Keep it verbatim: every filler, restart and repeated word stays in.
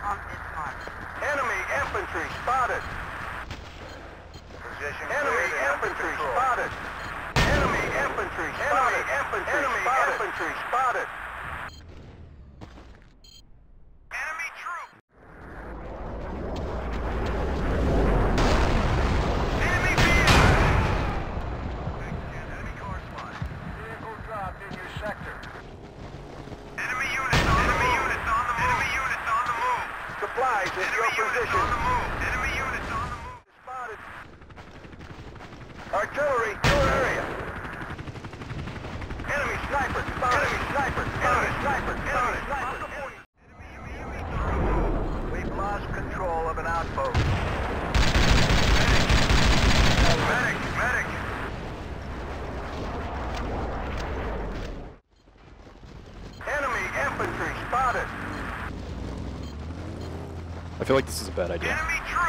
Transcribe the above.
on this mark. Enemy infantry spotted. Position Enemy cleared and under infantry control. spotted. Enemy infantry spotted. Infantry Enemy spotted. Infantry spotted. Enemy troop. Enemy vehicle. Enemy car spotted. Vehicle dropped in your sector. Enemy units on the move. Units on the move. Enemy units on the move. Supplies in your Enemy units position. on the move. Enemy units on the move. Spotted. Artillery, your area. Enemy sniper, spotted. Enemy sniper, enemy sniper, enemy sniper. We've lost control of an outpost. Medic! Medic! Enemy infantry spotted. I feel like this is a bad idea. Enemy troop!